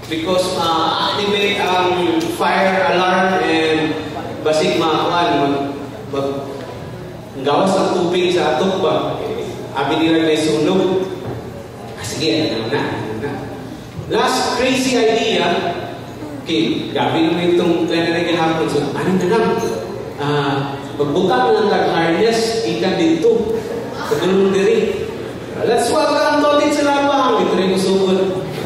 because activate ang fire alarm and basig makakuan gawas ang tubig sa atok ba. Abi nila kay sunog. Sige, ano na. Last crazy idea. Okay, gabi naman itong plan na gihapon. So, ano na lang? Magbutang ng harness, ikan dito. Sa dulong diri. Let's welcome Totit sa Lapang. Ito rin usukot.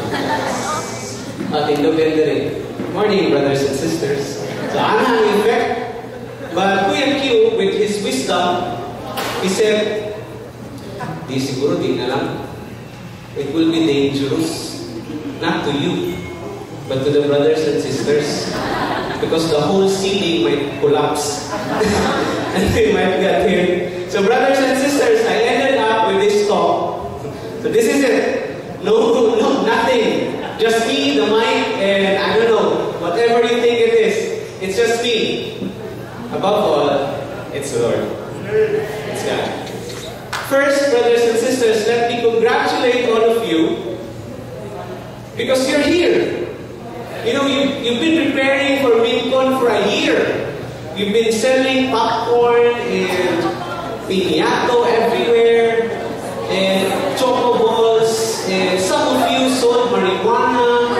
At ito diri. Morning, brothers and sisters. So, ano ang effect? But Kuya Q, with his wisdom, he said, di siguro di na lang. It will be dangerous. Not to you, but to the brothers and sisters. Because the whole ceiling might collapse. And they might get hit. So brothers and sisters, I ended up with this talk. So this is it. No, nothing. Just me, the mic, and I don't know, whatever you think it is. It's just me. Above all, it's the Lord. It's God. First, brothers and sisters, let me congratulate all of you because you're here. You know, you've been preparing for VidCon for a year. You've been selling popcorn and piñato everywhere and choco balls, and some of you sold marijuana,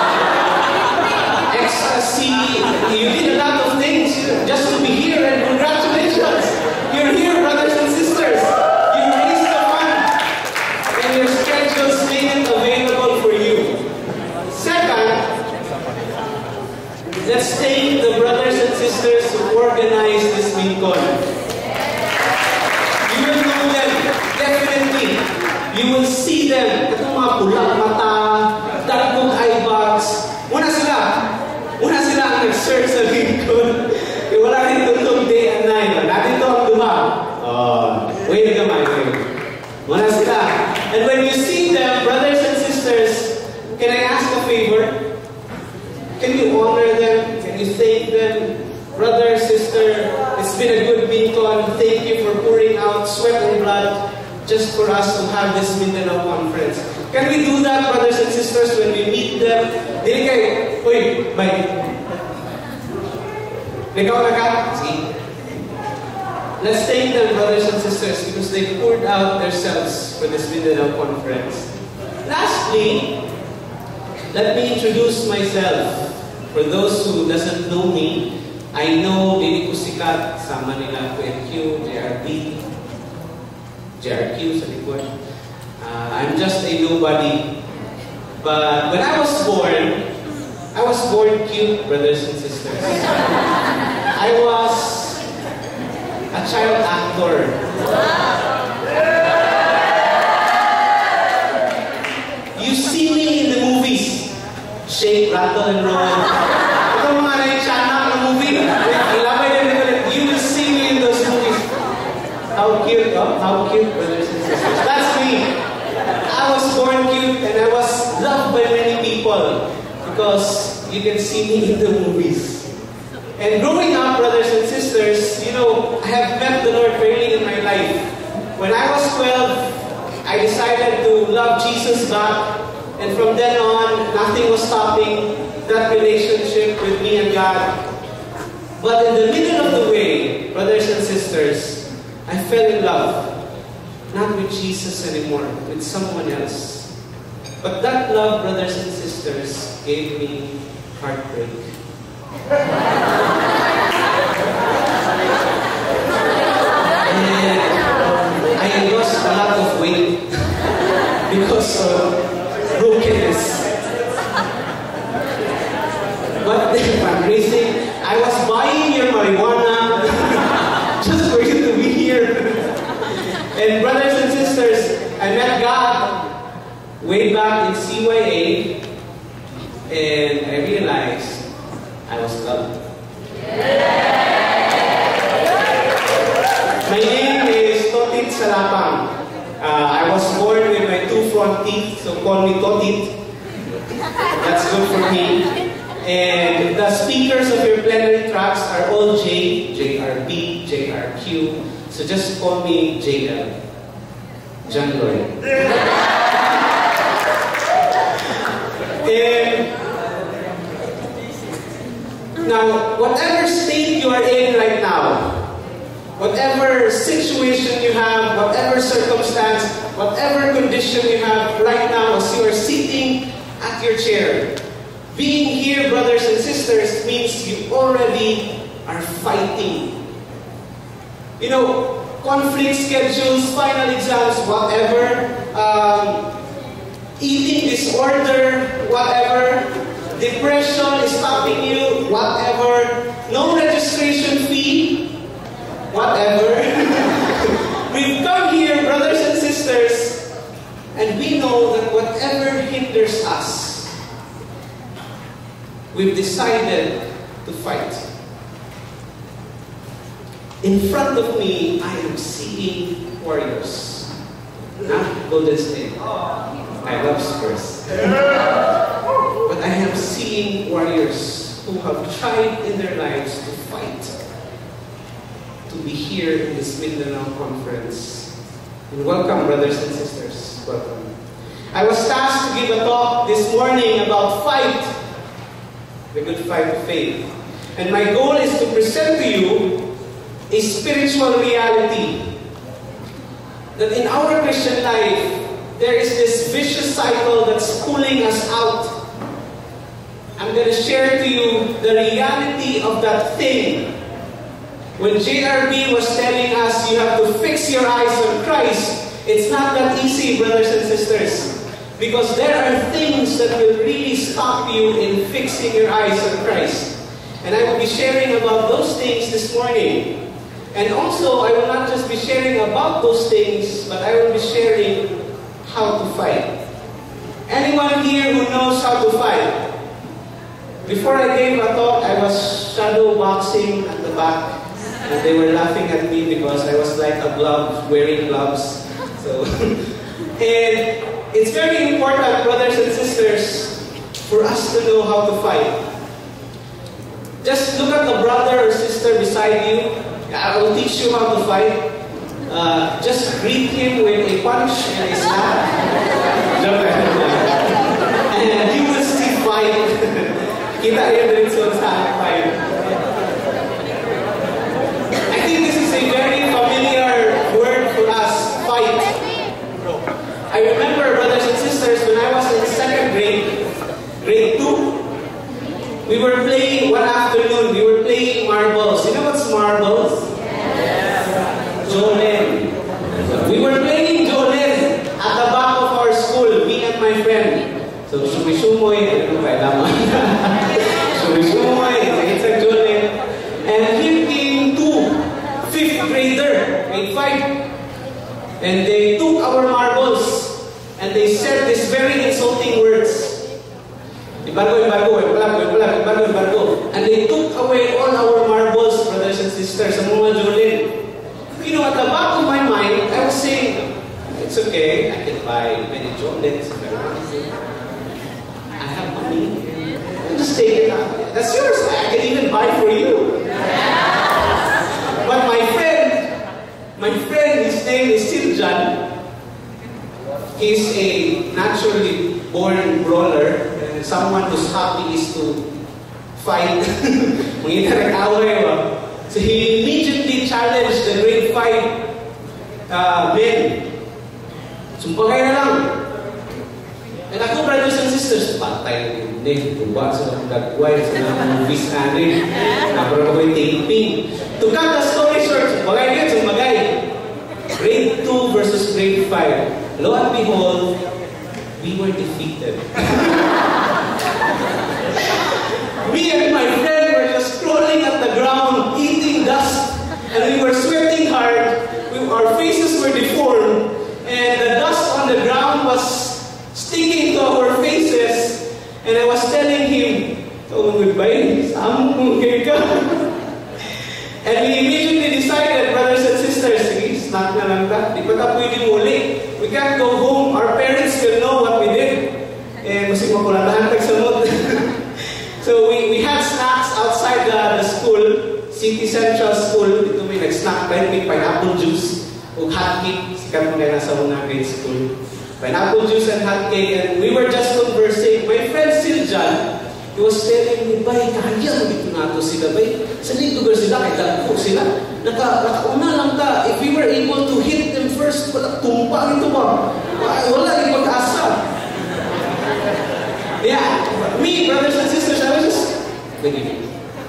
ecstasy. You did a lot of things just to be here, and congratulations. You're here, brothers and sisters. You raised the fund and your schedules made it available for you. Second, let's thank the brothers and sisters who organized this VidCon. You will know them, definitely. You will see them. Itong mga pulang mata, darkog eye bags. Una sila ang nag-search sa VidCon. Wala rin tutong day and night. Natin ito ang duha. Wait naman. Una sila. And when you see them, brothers and sisters, can I ask a favor? Can you honor them? Can you thank them? Brother, sister, it's been a good VidCon. Thank you for pouring out sweat and blood just for us to have this Mindanao conference. Can we do that, brothers and sisters, when we meet them? Dili kay, uy, bye. Ikaw na ka? See? Let's thank them, brothers and sisters, because they poured out themselves for this Mindanao conference. Lastly, let me introduce myself. For those who doesn't know me, I know Dili ko sikat sa Manila QNQ, JRQ sa likod. I'm just a nobody. But when I was born cute, brothers and sisters. I was a child actor. You see me in the movies. Shake, rattle, and roll. Ito mga na-channel ng movie. You will see me in those movies. How cute, brothers and sisters. That's me. I was born cute and I was loved by many people because you can see me in the movies. And growing up, brothers and sisters, you know, I have met the Lord early in my life. When I was 12, I decided to love Jesus back. And from then on, nothing was stopping that relationship with me and God. But in the middle of the way, brothers and sisters, I fell in love. Not with Jesus anymore, with someone else. But that love, brothers and sisters, gave me heartbreak. And I lost a lot of weight because of brokenness. But the fundraising, I was buying your marijuana just for you to be here. And brothers and sisters, I met God way back in CYA, and I realized I was loved. My name is Totit sa Lapang. I was born with my 2 front teeth, so call me Totit. That's good for me. And the speakers of your plenary tracks are all J, JRP, JRQ. So just call me JL. John Lloyd. And Now, whatever state you are in right now, whatever situation you have, whatever circumstance, whatever condition you have right now as you are sitting at your chair, being here, brothers and sisters, means you already are fighting. You know, conflict schedules, final exams, whatever, eating disorder, whatever, depression is stopping you, whatever, no registration fee, whatever. We've come here, brothers and sisters, and we know that whatever hinders us, we've decided to fight. In front of me, I am seeing warriors. Not Golden State. I love Spurs. But I am seeing warriors who have tried in their lives to fight to be here in this Mindanao conference. And welcome, brothers and sisters. Welcome. I was tasked to give a talk this morning about fight, the good fight of faith. And my goal is to present to you a spiritual reality that in our Christian life, there is this vicious cycle that's pulling us out. I'm going to share to you the reality of that thing. When JRB was telling us you have to fix your eyes on Christ, it's not that easy, brothers and sisters. Because there are things that will really stop you in fixing your eyes on Christ. And I will be sharing about those things this morning. And also, I will not just be sharing about those things, but I will be sharing how to fight. Anyone here who knows how to fight? Before I gave a talk, I was shadow boxing at the back. And they were laughing at me because I was like a glove, wearing gloves. So, and it's very important, brothers and sisters, for us to know how to fight. Just look at the brother or sister beside you. I will teach you how to fight. Just greet him with a punch and a slap. And you will see fight. Kita rin din sa fight. I think this is a very familiar word for us, fight. I remember, brothers and sisters, when I was in second grade, grade 2, we were playing one afternoon. We were playing marbles. You know what's marbles? Jolen. We were playing Jolen at the back of our school, me and my friend. So, sumisumoy, ano ba, laman? Sumisumoy, it's a Jolen. And here came two fifth grader, grade 5. And they took our marbles and they said these very insulting words. And they took away all our marbles, brothers and sisters, sa mga Jolen. You know, at the back of my mind, I was saying, it's okay, I can buy many chocolates. I have money. I'll just take it out. That's yours. I can even buy for you. But my friend, his name is Siljan. He's a naturally born brawler. Someone whose hobby is to fight. So he immediately challenged the grade 5 men. Sumpagay na lang. And ako, brothers and sisters, patay na yun. Tuba sa nagagway, sa movies natin. Naparang ako'y taping. To cut the story short, sumpagay na yun, sumpagay. Grade 2 versus grade 5. Lo and behold, we were defeated. Me and my friend were just crawling at the ground, eating dust, and we were sweating hard. Our faces were deformed, and the dust on the ground was sticking to our faces. And I was telling him, "Oh, goodbye, and we immediately decided, brothers and sisters, sige, snack na lang ta. Di pa ta pwede muli. We can't go home. Our parents will know what we did. And masig makulatahan tagsamot." So we had snacks outside the school, City Central School. Dito may nag-snack tayo, may pineapple juice o hot cake. Sikat mo na nasa mga grade school. Pineapple juice and hot cake. And we were just conversing. My friend Siljan, He was telling me, bay, kaya dito na ito sila, bay. Sa lugar sila, kay dagko sila. Nakauna lang ta. If we were able to hit them first, wala, tumpa ito ba? Wala yung pag-asa. Yeah, me, brothers and sisters, I was just, nagiging.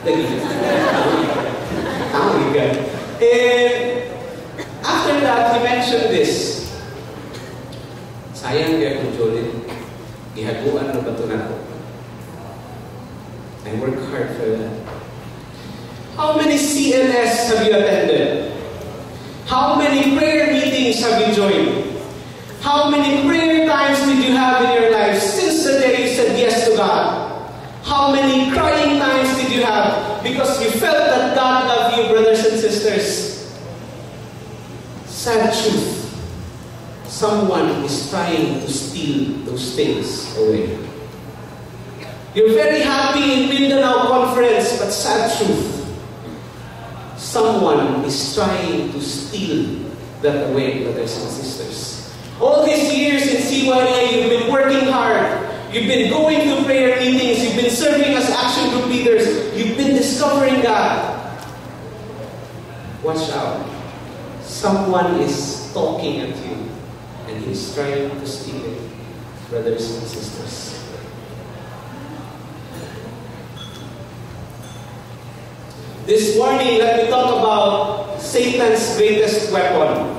Oh my God. And after that, he mentioned this. Sayang kaya kung Jolin, ihaguan na ba ito na ako? I work hard for that. How many CNS have you attended? How many prayer meetings have you joined? How many prayer times did you have in your life since the day you said yes to God? How many crying times did you have because you felt that God loved you, brothers and sisters? Sad truth. Someone is trying to steal those things away. You're very happy in Mindanao Conference, but sad truth. Someone is trying to steal that away, brothers and sisters. All these years in CYA, you've been working hard. You've been going to prayer meetings. You've been serving as action group leaders. You've been discovering God. Watch out. Someone is talking at you, and he's trying to steal it, brothers and sisters. This morning, let me talk about Satan's greatest weapon.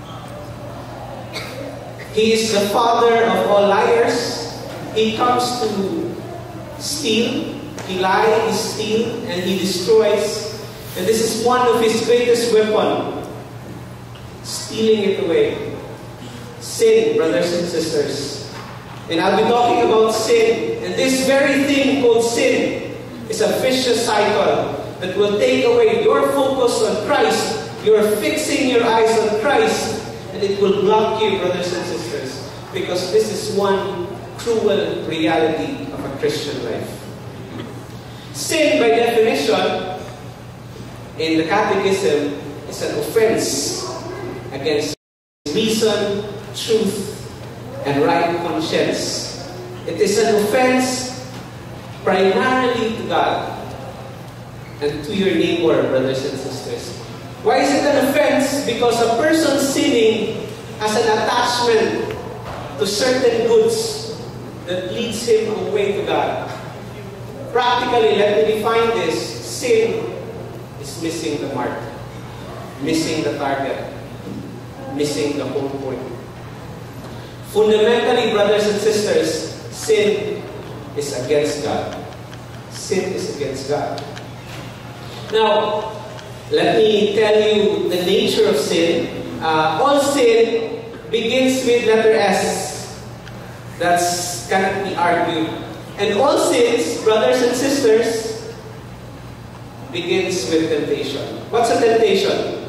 He is the father of all liars. He comes to steal. He lies, steal, and he destroys. And this is one of his greatest weapons. Stealing it away. Sin, brothers and sisters. And I'll be talking about sin. And this very thing called sin is a vicious cycle that will take away your focus on Christ. You're fixing your eyes on Christ, and it will block you, brothers and sisters, because this is one cruel reality of a Christian life. Sin, by definition, in the Catechism, is an offense against reason, truth, and right conscience. It is an offense primarily to God and to your neighbor, brothers and sisters. Why is it an offense? Because a person sinning has an attachment to certain goods that leads him away to God. Practically, let me define this. Sin is missing the mark, missing the target, missing the whole point. Fundamentally, brothers and sisters, sin is against God. Sin is against God. Now, let me tell you the nature of sin. All sin begins with letter S. That cannot be argued. And all sins, brothers and sisters, begins with temptation. What's a temptation?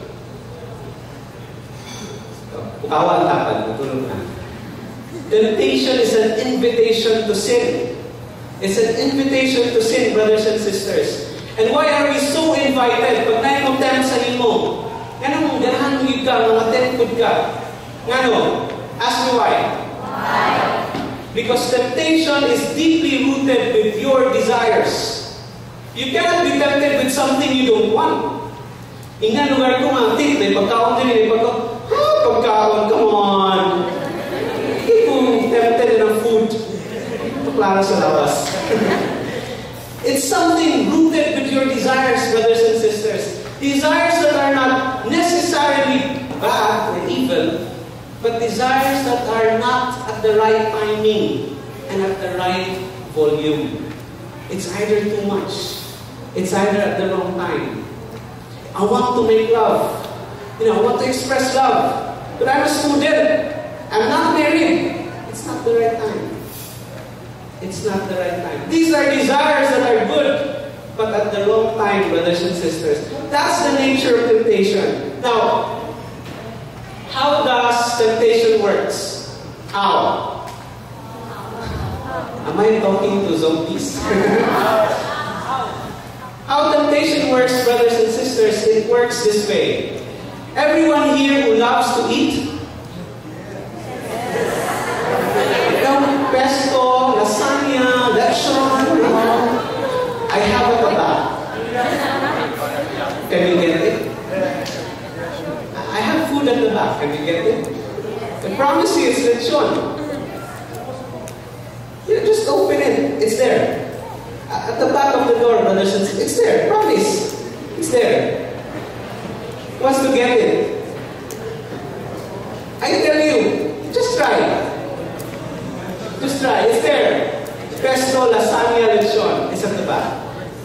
Bukawan tapan, matulog na. Temptation is an invitation to sin. It's an invitation to sin, brothers and sisters. And why are we so invited? Pag naimong sa imo, ganun, ganahan mo yun ka, mga tempted ka. Ngano? Ask me why. Why? Because temptation is deeply rooted with your desires. You cannot be tempted with something you don't want. Inga lugar ko nga, may pagkaon din, may pagkaon, come on. Hindi ko tempted ng food. Ito klaro sa labas. It's something rooted with your desires, brothers and sisters. Desires that are not necessarily bad or evil, but desires that are not at the right timing and at the right volume. It's either too much. It's either at the wrong time. I want to make love. I want to express love. But I'm a student. I'm not married. It's not the right time. It's not the right time. These are desires that are good, but at the wrong time, brothers and sisters. That's the nature of temptation. Now, how does temptation works? How? Am I talking to zombies? How temptation works, brothers and sisters, it works this way. Everyone here who loves to eat, pesto, lasagna, lechon, back. Can you get it? I promise you, it's lechon. Yeah, just open it. It's there. At the back of the door, brothers and sisters. It's there. Promise. It's there. Who wants to get it? I tell you, just try. Just try. It's there. Pesto, lasagna, lechon. It's at the back.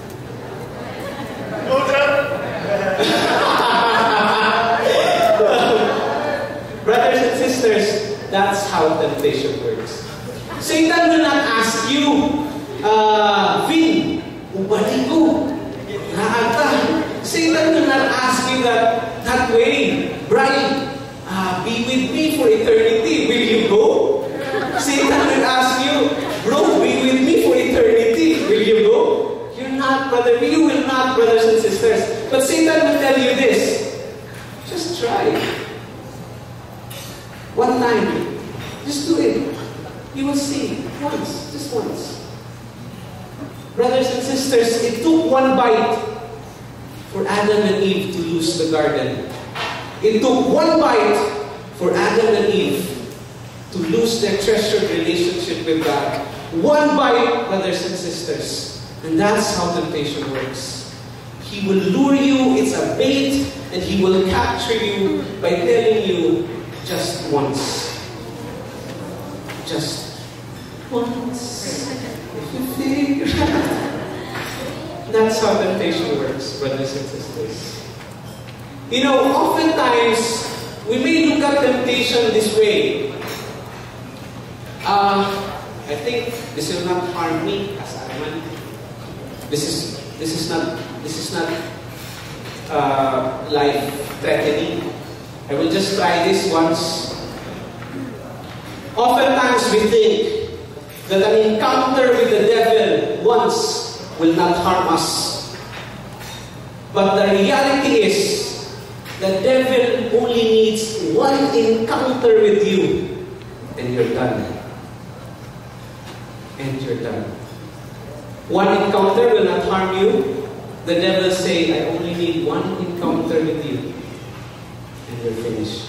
Brothers and sisters, that's how temptation works. Satan will not ask you, Vin, ubali ko, naata. Satan will not ask you that way. Brian, be with me for eternity. Will you go? Satan will ask you, bro, be with me for eternity. Will you go? You're not, brother. You will not, brothers and sisters. But Satan will tell you this. Just try. One time. Just do it. You will see. Once. Just once. Brothers and sisters, it took one bite for Adam and Eve to lose the garden. It took one bite for Adam and Eve to lose their treasured relationship with God. One bite, brothers and sisters. And that's how temptation works. He will lure you, it's a bait, and he will capture you by telling you just once. Just once. If you think. That's how temptation works, brothers and sisters. You know, oftentimes, we may look at temptation this way. I think this will not harm me as a man. This is not life-threatening. I will just try this once. Oftentimes we think that an encounter with the devil once will not harm us. But the reality is, the devil only needs one encounter with you, and you're done. And you're done. One encounter will not harm you. The devil say, I only need one encounter with you, and you're finished.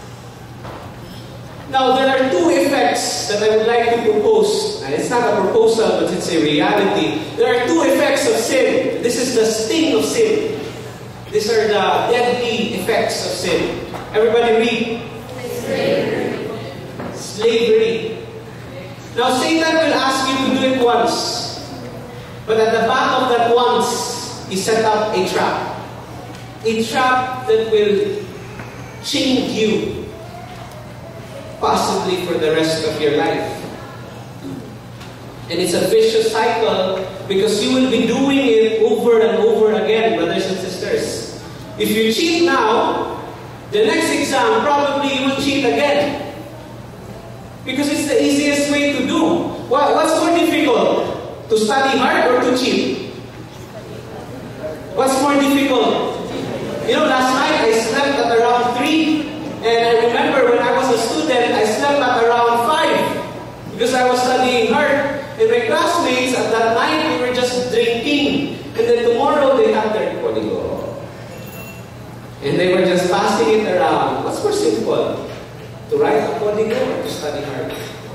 Now, there are two effects that I would like to propose. And it's not a proposal, but it's a reality. There are two effects of sin. This is the sting of sin. These are the deadly effects of sin. Everybody read. Slavery. Slavery. Now, Satan will ask you to do it once. But at the back of that once, he set up a trap. A trap that will chain you, possibly for the rest of your life. And it's a vicious cycle because you will be doing it over and over again, brothers and sisters. If you cheat now, the next exam probably you will cheat again. Because it's the easiest way to do. What's more difficult? To study hard or to cheat? What's more difficult? You know, last night I slept at around 3. And I remember when I was a student, I slept at around 5. Because I was studying hard. And my classmates at that night, we were just drinking. And then tomorrow they had their código. And they were just passing it around. What's more simple? To write a código or to study hard?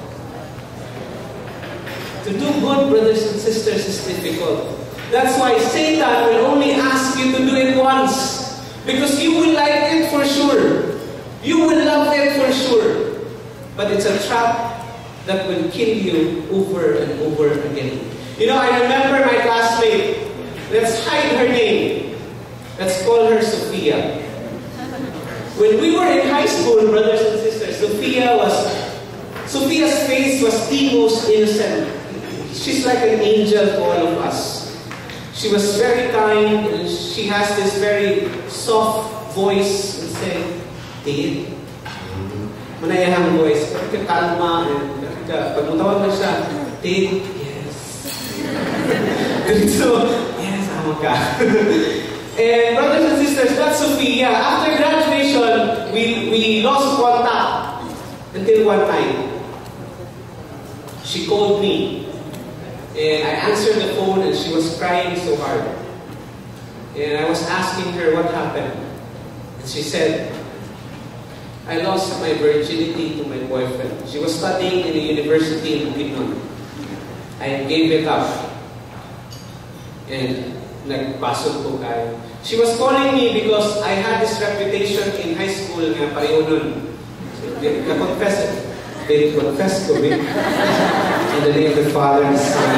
To do good, brothers and sisters, is difficult. That's why Satan will only ask you to do it once. Because you will like it for sure. You will love it for sure. But it's a trap that will kill you over and over again. You know, I remember my classmate. Let's hide her name. Let's call her Sophia. When we were in high school, brothers and sisters, Sophia's face was the most innocent. She's like an angel to all of us. She was very kind, and she has this very soft voice and saying, Dave, manayahang voice, pero kalma, and pag mutawag na siya, Dave, yes. So, yes, ama ka. And brothers and sisters, that's Sophia. After graduation, we lost contact until one time. She called me. And I answered the phone and she was crying so hard. And I was asking her what happened. And she said, I lost my virginity to my boyfriend. She was studying in the university in Bukidnon. I gave it up. And nagpasok ko kayo. She was calling me because I had this reputation in high school nga pareho nun. Na-confess it. They confess ko me. In the name of the Father and the Son.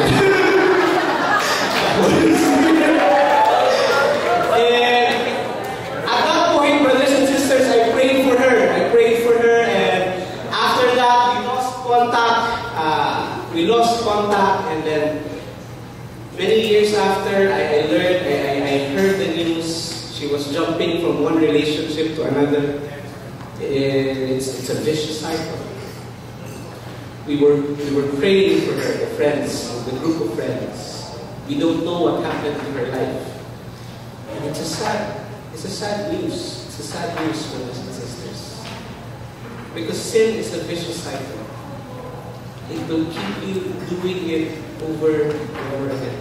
And at that point, brothers and sisters, I prayed for her. And after that, we lost contact. And then many years after, I heard the news. She was jumping from one relationship to another. It's a vicious cycle. We were praying for her, the friends, the group of friends. We don't know what happened in her life. And it's a sad news. It's a sad news, brothers and sisters. Because sin is a vicious cycle. It will keep you doing it over and over again.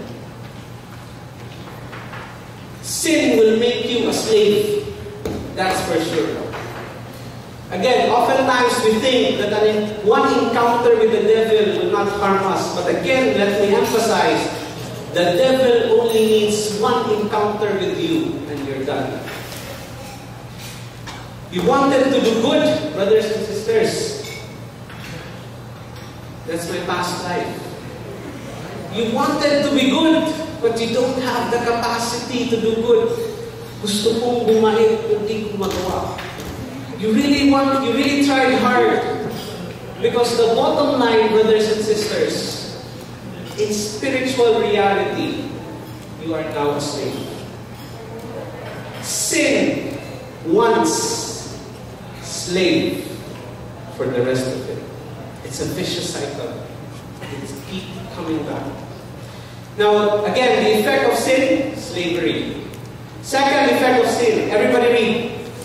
Sin will make you a slave. That's for sure. Again, oftentimes we think that one encounter with the devil will not harm us. But again, let me emphasize, the devil only needs one encounter with you and you're done. You wanted to do good, brothers and sisters. That's my past life. You wanted to be good, but you don't have the capacity to do good. Gusto kong bumalik, hindi ko magawa. You really tried hard. Because the bottom line, brothers and sisters, in spiritual reality, you are now a slave. Sin once, slave for the rest of it. It's a vicious cycle. It's keep coming back. Now, again, the effect of sin, slavery. Second effect of sin, everybody read.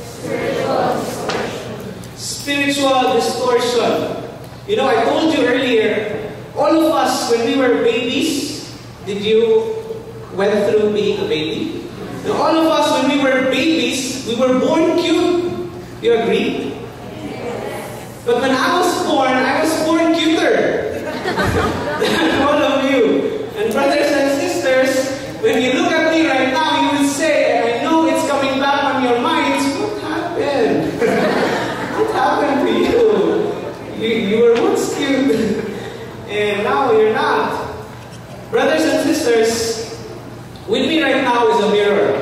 Spiritual distortion. You know, I told you earlier, all of us, when we were babies, did you went through being a baby? Now, all of us, when we were babies, we were born cute. You agree? But when I was born cuter than all of you. And brothers and sisters, when you look at me right now, you will say, and I know it's coming back on your minds, what happened? What happened to you? You were once cute, and now you're not. Brothers and sisters, with me right now is a mirror.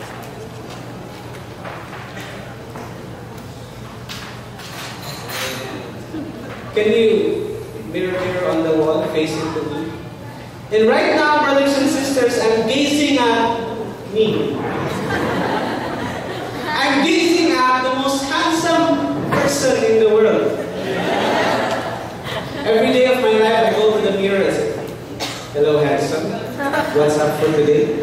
Can you mirror on the wall facing to me? And right now, brothers and sisters, I'm gazing at me. I'm gazing at the most handsome person in the world. Every day of my life, I go to the mirror and say, "Hello, handsome. What's up for today?"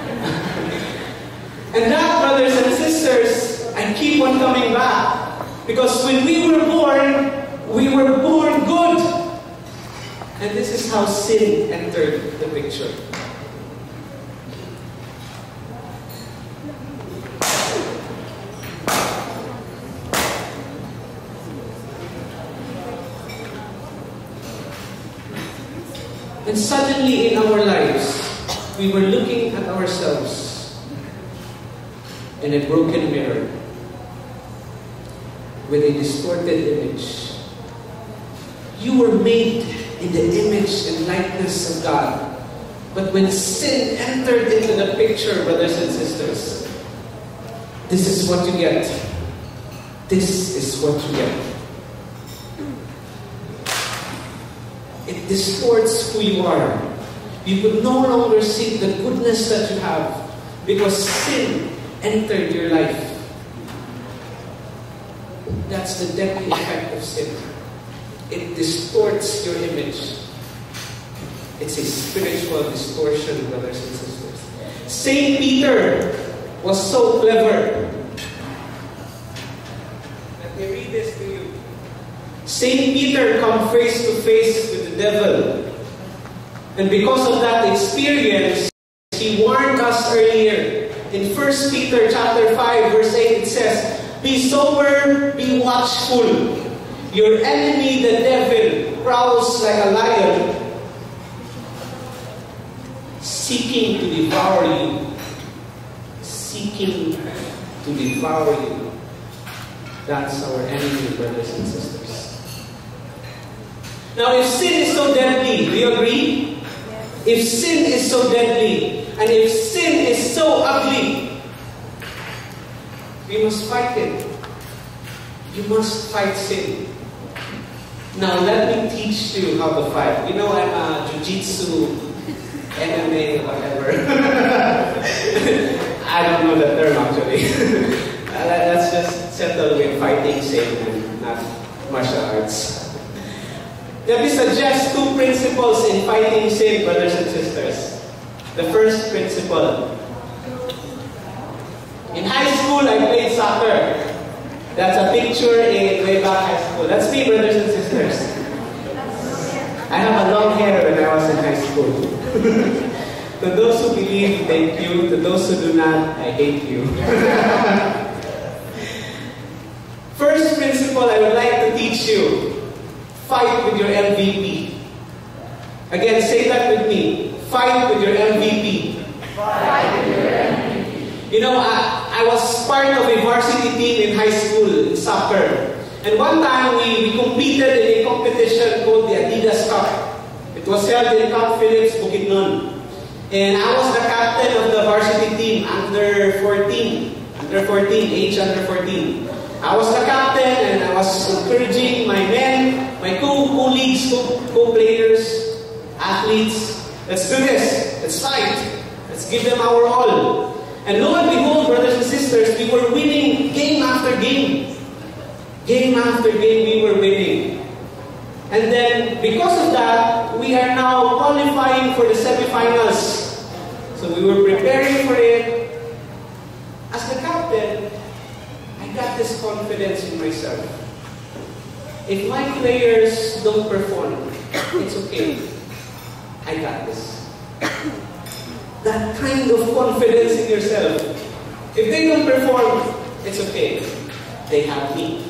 And that, brothers and sisters, I keep on coming back. Because when we were born good. And this is how sin entered the picture. And suddenly in our lives, we were looking at ourselves in a broken mirror with a distorted image. You were made in the image and likeness of God. But when sin entered into the picture, brothers and sisters, this is what you get. This is what you get. It distorts who you are. You could no longer see the goodness that you have because sin entered your life. That's the deadly effect of sin. It distorts your image. It's a spiritual distortion, brothers and sisters. Saint Peter was so clever. Let me read this to you. Saint Peter come face to face with the devil. And because of that experience, he warned us earlier. In 1 Peter chapter 5, verse 8, it says, Be sober, be watchful. Your enemy, the devil, prowls like a lion, seeking to devour you. Seeking to devour you. That's our enemy, brothers and sisters. Now, if sin is so deadly, do you agree? If sin is so deadly, and if sin is so ugly, we must fight it. You must fight sin. Now, let me teach you how to fight. You know, I'm a jiu-jitsu, MMA, whatever. I don't know the term actually. Let's just settle with fighting sin and not martial arts. Let me suggest 2 principles in fighting sin, brothers and sisters. The first principle. In high school, I played soccer. That's a picture in way back high school. That's me, brothers and sisters. I have a long hair when I was in high school. To those who believe, thank you. To those who do not, I hate you. First principle I would like to teach you. Fight with your MVP. Again, say that with me. Fight with your MVP. Fight with your MVP. You know, I was part of a varsity team in high school in soccer. And one time we competed in a competition called the Adidas Cup. It was held in Camp Phillips, Bukidnon. And I was the captain of the varsity team, under 14, age under 14. I was the captain and I was encouraging my men, my co-colleagues, co-players, athletes. Let's do this. Let's fight. Let's give them our all. And lo and behold, brothers and sisters, we were winning game after game. Game after game, we were winning. And then, because of that, we are now qualifying for the semifinals. So we were preparing for it. As the captain, I got this confidence in myself. If my players don't perform, it's okay. I got this. That kind of confidence in yourself. If they don't perform, it's okay. They have me.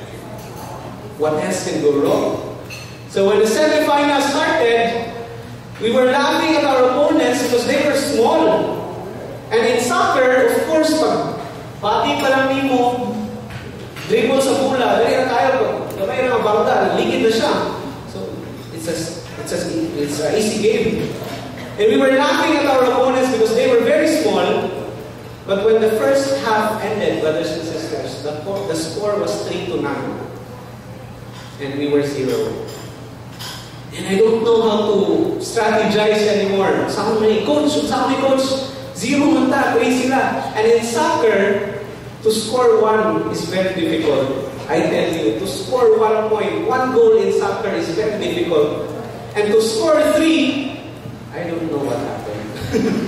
What else can go wrong? So when the semifinals started, we were laughing at our opponents because they were small. And in soccer, of course, pag pati pa lang mo, dribble sa bola, dali na tayo ko. Gamay na mabangda, ligid na siya. So it's an easy game. And we were laughing at our opponents because they were very small. But when the first half ended, brothers and sisters, the score was 3-9. And we were 0. And I don't know how to strategize anymore. Sabi ni coach, 0 man ta, crazy sila. And in soccer, to score 1 is very difficult. I tell you, to score 1 point, 1 goal in soccer is very difficult. And to score 3, I don't know what happened.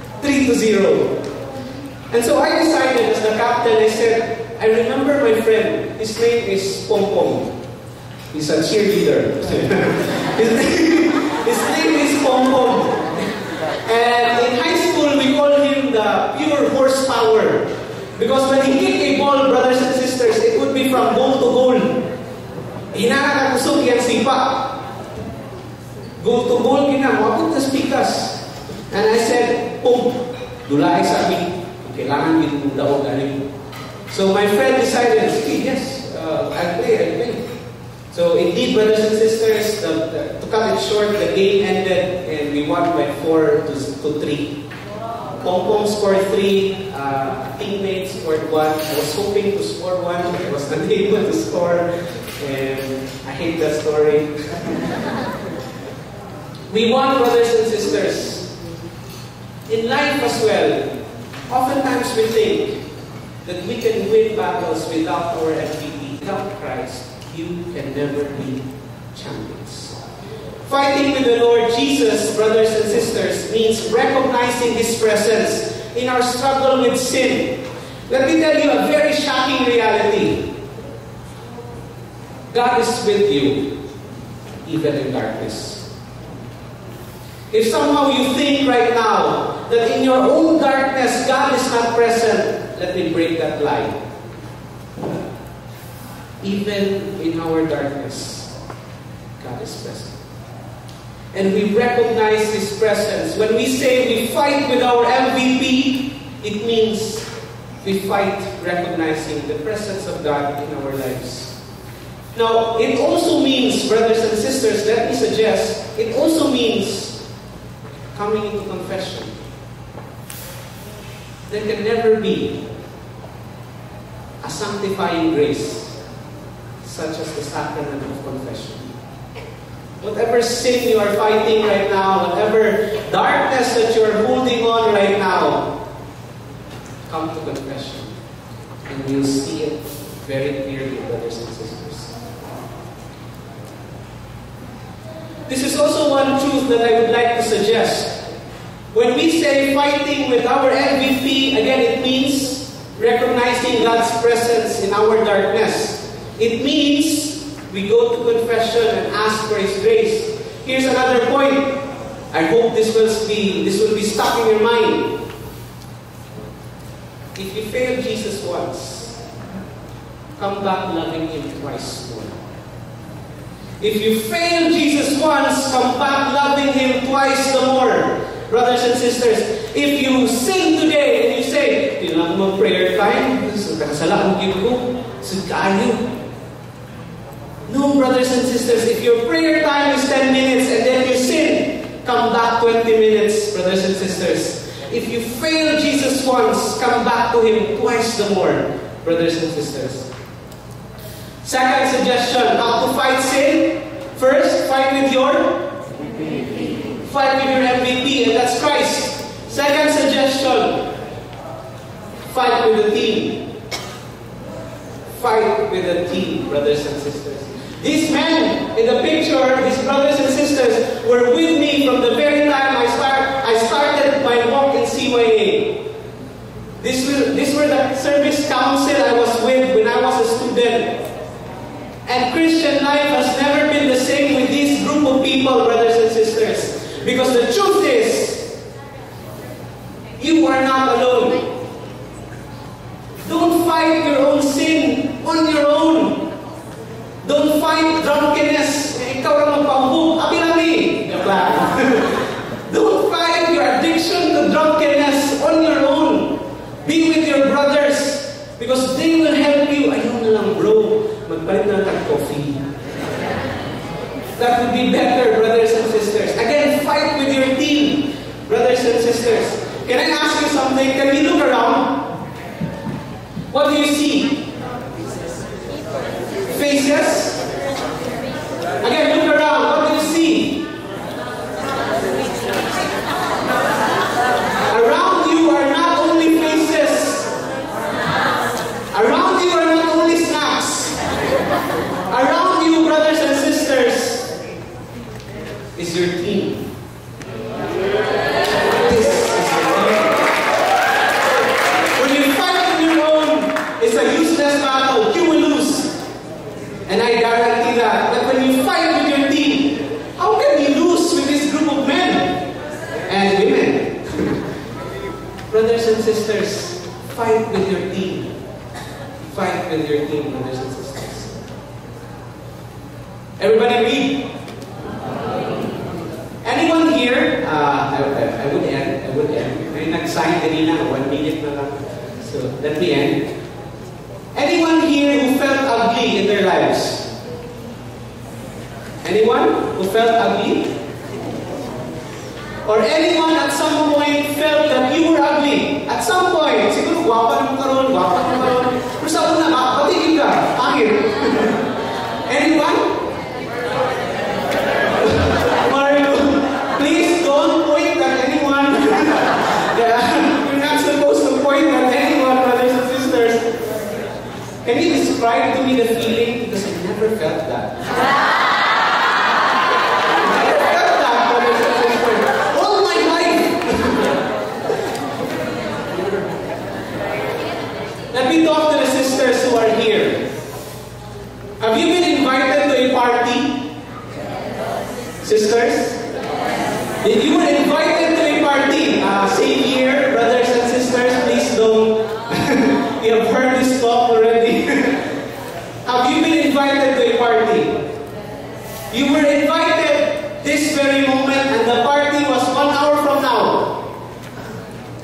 3-0. And so I decided as the captain, I said, I remember my friend, his name is Pom Pom. He's a cheerleader. his name is Pom Pom. And in high school, we call him the pure horsepower. Because when he kicked a ball, brothers and sisters, it would be from goal to goal. Hinana na kusog yan sipa. Goal to goal, ginamabot na spikas. And I said, Pom, dulay sa amin. Kailangan din daw galing. So my friend decided, yes, I'll play. So indeed, brothers and sisters, to cut it short, the game ended and we won by 4-3. Pom Pom scored 3, teammates scored 1. I was hoping to score 1, but I was unable to score. And I hate that story. We won, brothers and sisters. In life as well, oftentimes we think that we can win battles without our MVP. Without Christ, you can never be champions. Fighting with the Lord Jesus, brothers and sisters, means recognizing His presence in our struggle with sin. Let me tell you a very shocking reality. God is with you, even in darkness. If somehow you think right now that in your own darkness God is not present, let me break that lie. Even in our darkness, God is present. And we recognize His presence. When we say we fight with our MVP, it means we fight recognizing the presence of God in our lives. Now, it also means, brothers and sisters, let me suggest, it also means coming into confession. There can never be a sanctifying grace such as the sacrament of confession. Whatever sin you are fighting right now, whatever darkness that you are holding on right now, come to confession and you'll see it very clearly, brothers and sisters. This is also one truth that I would like to suggest. When we say fighting with our MVP, again it means recognizing God's presence in our darkness. It means we go to confession and ask for His grace. Here's another point. I hope this will be stuck in your mind. If you fail Jesus once, come back loving Him twice more. If you fail Jesus once, come back loving Him twice the more. Brothers and sisters, if you sin today and you say, "Di lang mo prayer time, kasala ko ko, sugkayo." No, brothers and sisters, if your prayer time is 10 minutes and then you sin, come back 20 minutes, brothers and sisters. If you fail Jesus once, come back to Him twice the more, brothers and sisters. Second suggestion, how to fight sin. First, fight with your MVP, and that's Christ. Second suggestion, fight with a team. Fight with a team, brothers and sisters. These men in the picture, these brothers and sisters, were with me from the very time I started my walk in CYA. These were the service council I was with when I was a student. And Christian life has never been the same with this group of people, brothers and sisters. Because the truth is, you are not alone. Don't fight your own sin on your own. Don't fight drunkenness. Ikaw lang magpahubog. Abi-abi. Don't fight your addiction to drunkenness on your own. Be with your brothers because they will help you. Ayun na lang, bro. Magpalit na ng coffee. That would be better, brothers and sisters. Again, fight with your team, brothers and sisters. Can I ask you something? Can we look around? What do you see? Faces? Again, look around. What do you see? Around you are not only faces. Around you are not only snacks. Around you, brothers and sisters, is your team. This is your team. When you fight on your own, it's a useless battle. You will lose. And I guarantee that when you fight with your team, how can you lose with this group of men and women? Brothers and sisters, fight with your team. Fight with your team, brothers and sisters. Everybody read. Anyone here? I would end. May nag-sign kanina, 1 minute na lang. So, let me end. Anyone here who felt ugly in their lives? Anyone who felt ugly? Or anyone at some point felt that you were ugly? At some point, siguro gwapa naman karon. Pero sa una, patigil ka, pangit. Anyone? Mario, please don't point at anyone. You're not supposed to point at anyone, brothers and sisters. Can you describe to me the feeling? Because I never felt that. I never felt that, brothers and sisters. All my life. Let me talk to the sisters who are here. Have you been invited to a party? Sisters? If you were invited to a party, same here, brothers and sisters, please don't. You have heard this talk already.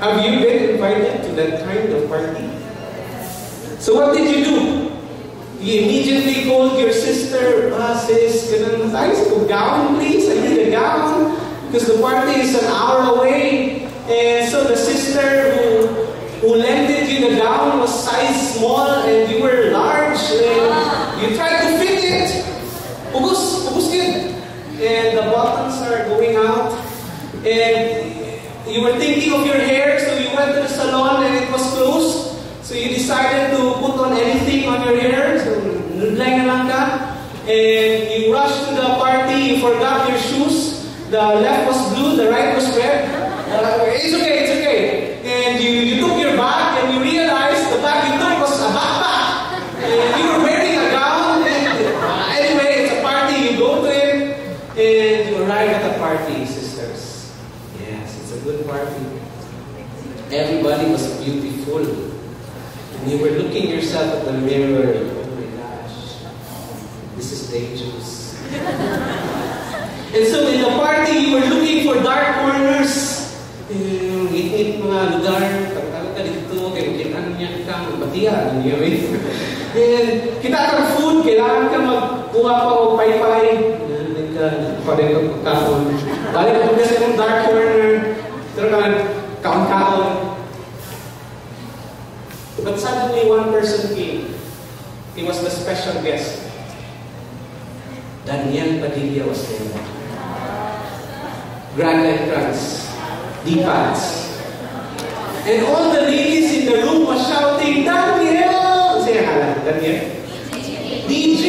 Have you been invited to that kind of party? So what did you do? You immediately called your sister, sis, can I ask a gown, please? I need a gown. Because the party is an hour away. And so the sister who lended you the gown was size small and you were large. And you tried to fit it. Ubus yun. And the buttons are going out. And you were thinking of your hair, so you went to the salon and it was closed. So you decided to put on anything on your hair. So nudlay na lang ka. And you rushed to the party, you forgot your shoes. The left was blue, the right was red. It's okay. And you took your bag and you realized the bag you took was a backpack. And you were wearing a gown. And anyway, it's a party, you go to it. And you arrive at the party, sisters. Yes, it's a good party. Everybody was beautiful. And you were looking yourself at the mirror. Oh my gosh, this is dangerous. And so in the party, you were looking for dark corners. Ngit-ngit mga lugar. Pagkala ka dito, kaya makitaan niya ka, magbatiya. And kita kang food, kailangan ka magkuha pa o pay-pay. Parin ka pagkaon. Balik ka kasi ng dark corner. Pero ka kaon-kaon. But suddenly one person came. He was the special guest. Daniel Padilla was there. Grand entrance. D-pads. And all the ladies in the room were shouting, Daniel! Say nga Daniel? DJ!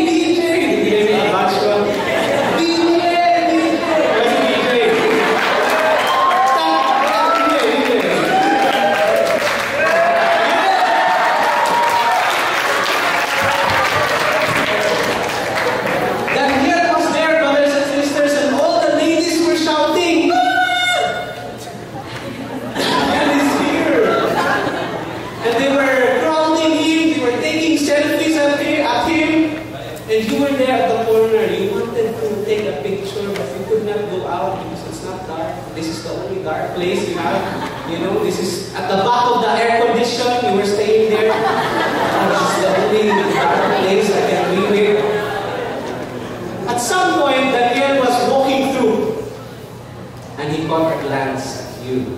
Place you have, this is at the back of the air condition. You were staying there. This is the only dark place I can be with. At some point, Daniel was walking through, and he caught a glance at you.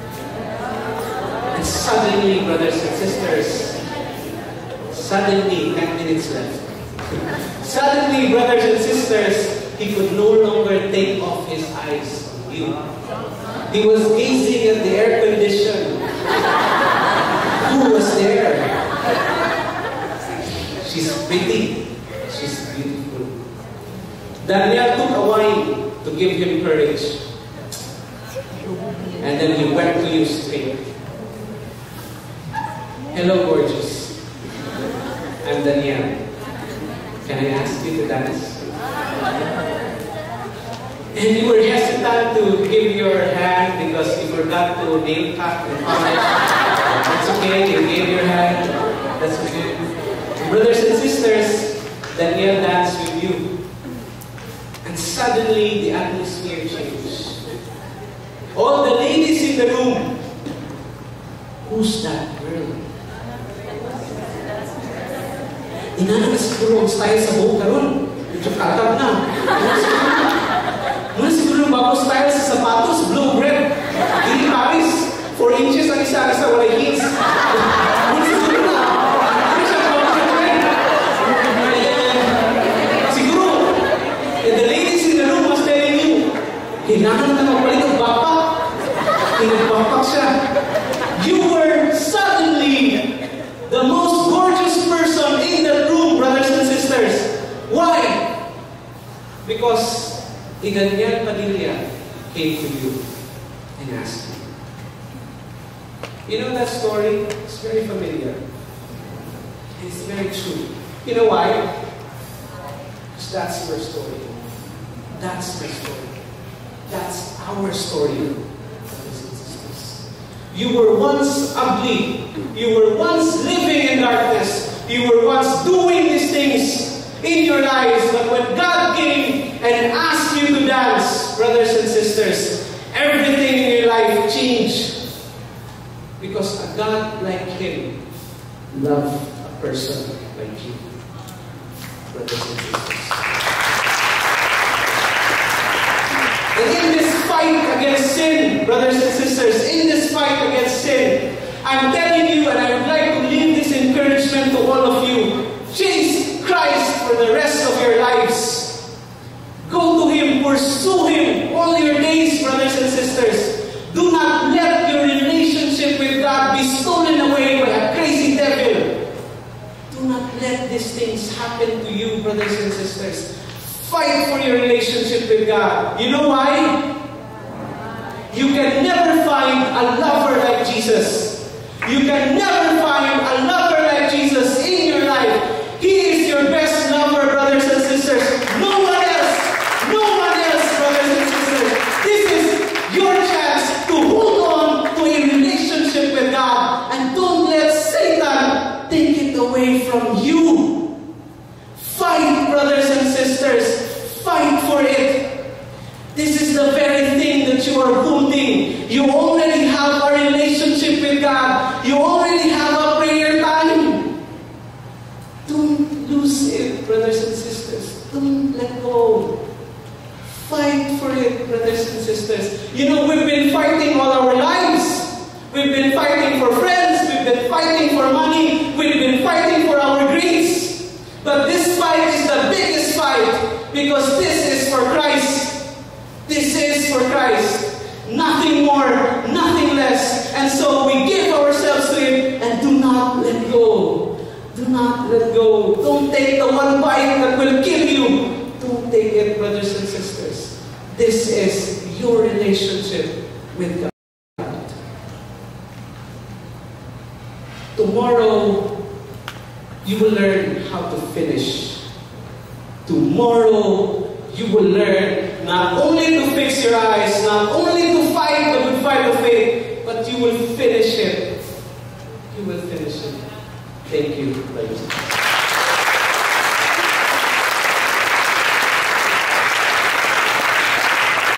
And suddenly, brothers and sisters, 10 minutes left. Suddenly, brothers and sisters, he could no longer take off his eyes on you. He was gazing at the air condition. Who was there? She's pretty. She's beautiful. Daniel took a wine to give him courage. And then he went to you straight. Hello, gorgeous. I'm Daniel. Can I ask you to dance? And you were hesitant to give your hand because you forgot to name tag and polish. That's okay, you gave your hand. That's okay. Brothers and sisters, Daniel danced with you. And suddenly the atmosphere changed. All the ladies in the room, who's that girl? Inana na siguro ang style sa buhok karon. Medyo katab na. Muna siguro yung bago style sa sapatos, blue bread. Hindi Paris. 4 inches ang isa wala heels. Muna siguro na. Ano siya bago sa trend? Siguro, the ladies in the room was telling you, kailangan na magpalit ng backpack. Pinag-backpack siya. You were suddenly the most gorgeous person in the room, brothers and sisters. Why? Because Daniel Padilla came to you and asked you. You know that story? It's very familiar. It's very true. You know why? Because that's your story. That's my story. That's our story. You were once ugly. You were once living in darkness. You were once doing these things in your lives. But when God came and asked you to dance, brothers and sisters, everything in your life changed. Because a God like Him loved a person like you, brothers and sisters. And in this fight against sin, brothers and sisters, in this fight against sin, I'm telling you, and I would like to leave this encouragement to all of you, chase Christ for the rest of your lives. Go to Him, pursue Him all your days, brothers and sisters. Do not let your relationship with God be stolen away by a crazy devil. Do not let these things happen to you, brothers and sisters. Fight for your relationship with God. You know why? You can never find a lover like Jesus. You can never find a lover like Jesus in your life. He is your best lover, brothers and sisters. No one else. No one else, brothers and sisters. This is your chance to hold on to a relationship with God. And don't let Satan take it away from you. Fight, brothers and sisters. Fight for it. This is the very thing that you are holding. You already have a relationship with God. You already have a prayer time. Don't lose it, brothers and sisters. Don't let go. Fight for it, brothers and sisters. You know, we've been fighting all our lives. We've been fighting for friends. We've been fighting for money. We've been fighting for our grades. But this fight is the biggest fight because this is for Christ. This is for Christ. Nothing more, nothing less. And so we give ourselves to Him and do not let go. Do not let go. Don't take the one bite that will kill you. Don't take it, brothers and sisters. This is your relationship with God. Tomorrow, you will learn how to finish. Tomorrow, you will learn not only to fix your eyes, not only to fight the good fight of faith, but you will finish it. You will finish it. Thank you, brothers.